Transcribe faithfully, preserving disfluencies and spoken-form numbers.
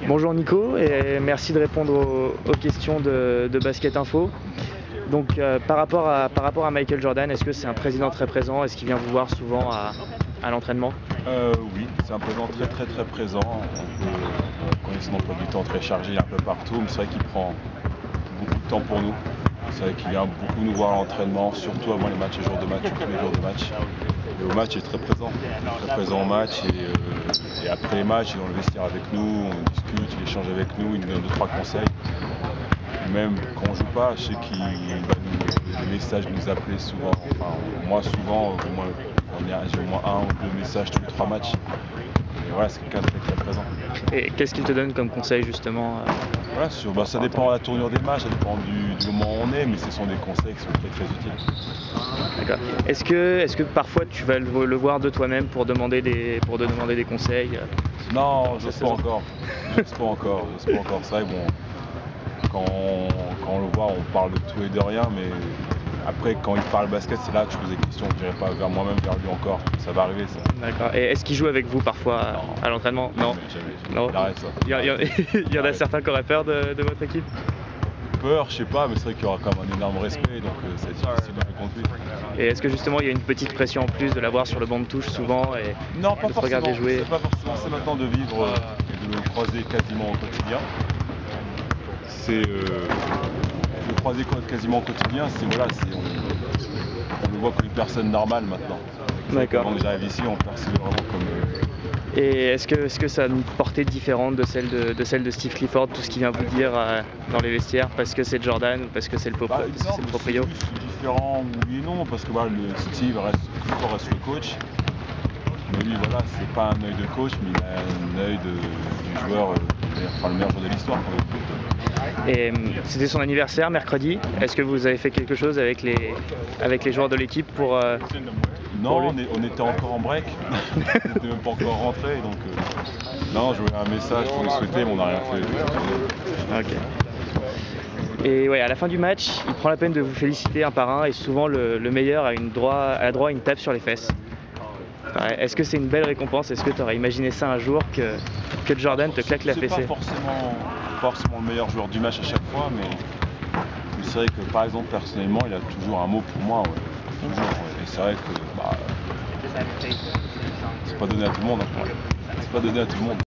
Bonjour Nico et merci de répondre aux, aux questions de, de Basket Info. Donc euh, par, rapport à, par rapport à Michael Jordan, est-ce que c'est un président très présent? Est-ce qu'il vient vous voir souvent à, à l'entraînement? euh, Oui, c'est un président très très très présent. On peut, on connaît son emploi du temps très chargé un peu partout, mais c'est vrai qu'il prend beaucoup de temps pour nous. C'est vrai qu'il vient beaucoup nous voir à l'entraînement, surtout avant les matchs, les jours de match, tous les jours de match. Et au match, il est très présent, très présent au match. Et, euh, et après les matchs, il est dans le vestiaire avec nous, on discute, il échange avec nous, il nous donne deux trois conseils. Même quand on joue pas, je sais qu'il va nous des messages, nous appeler souvent. Enfin, moi souvent, au moins, j'ai au moins un ou deux messages tous les trois matchs. Et voilà, c'est quelqu'un de très très présent. Et qu'est-ce qu'il te donne comme conseil justement? Voilà, sur, bah, ça dépend de la tournure des matchs, ça dépend du, du moment où on est, mais ce sont des conseils qui sont très très utiles. D'accord. Est-ce que, est-ce que parfois tu vas le, le voir de toi-même pour demander des, pour te demander des conseils? Non, j'ose pas encore. J'ose pas encore. J'ose pas encore. C'est vrai, bon, quand on, quand on le voit, on parle de tout et de rien, mais après, quand il parle basket, c'est là que je pose des questions. Je dirais pas vers moi-même, vers lui encore. Ça va arriver, ça. D'accord. Et est-ce qu'il joue avec vous parfois Non. à l'entraînement? Non. Jamais, jamais. Non. Il arrête ça. Il y, a, il y, a, il y en a certains qui auraient peur de, de votre équipe? Peur, je sais pas, mais c'est vrai qu'il y aura quand même un énorme respect, donc euh, c'est difficile de jouer contre lui. Et est-ce que justement il y a une petite pression en plus de l'avoir sur le banc de touche souvent et non, pas de te regarder forcément. jouer? C'est pas forcément. C'est maintenant de vivre euh, et de le croiser quasiment au quotidien. C'est euh, le croiser quasiment au quotidien. C'est voilà, c'est on, on le voit comme une personne normale maintenant. D'accord. Avant que j'arrive ici, on percevait vraiment comme. Euh, Et est-ce que, est-ce que ça a une portée différente de celle de, de celle de Steve Clifford, tout ce qu'il vient vous dire euh, dans les vestiaires, parce que c'est Jordan ou parce que c'est le, bah, parce que c'est le proprio? C'est différent, oui et non, parce que voilà, le Steve reste, Clifford reste le coach. Mais lui, voilà, c'est pas un œil de coach, mais il a un œil de, du joueur, euh, enfin le meilleur joueur de l'histoire. Et c'était son anniversaire mercredi. Est-ce que vous avez fait quelque chose avec les, avec les joueurs de l'équipe pour, euh, non, pour lui? on, est, on était encore en break. On n'était même pas encore rentré, donc euh, non, je voulais un message pour lui souhaiter, mais on n'a rien fait. Ok. Et ouais, à la fin du match, il prend la peine de vous féliciter un par un et souvent le, le meilleur a, une droit, a droit à une tape sur les fesses. Ouais, est-ce que c'est une belle récompense? Est-ce que tu aurais imaginé ça un jour que, que Jordan te claque la fessée? C'est pas forcément, forcément le meilleur joueur du match à chaque fois, mais, mais c'est vrai que par exemple personnellement il a toujours un mot pour moi. Ouais. Toujours, ouais. Et c'est vrai que bah, c'est pas donné à tout le monde. Hein. C'est pas donné à tout le monde.